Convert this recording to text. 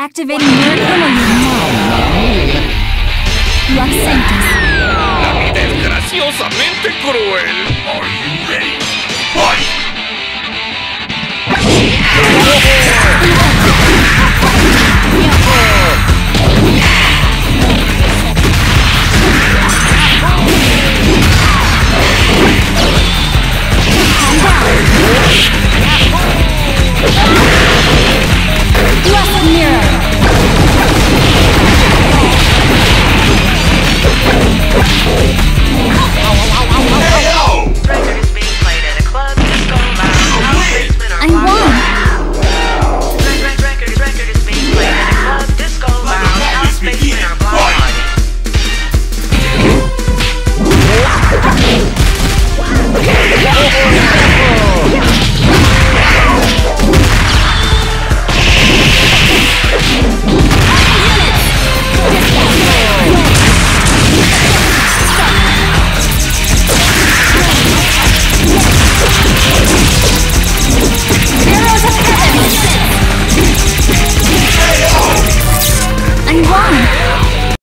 Activating Miracle on your now. Luxentus. La vida es graciosamente cruel. Are you ready? Fight!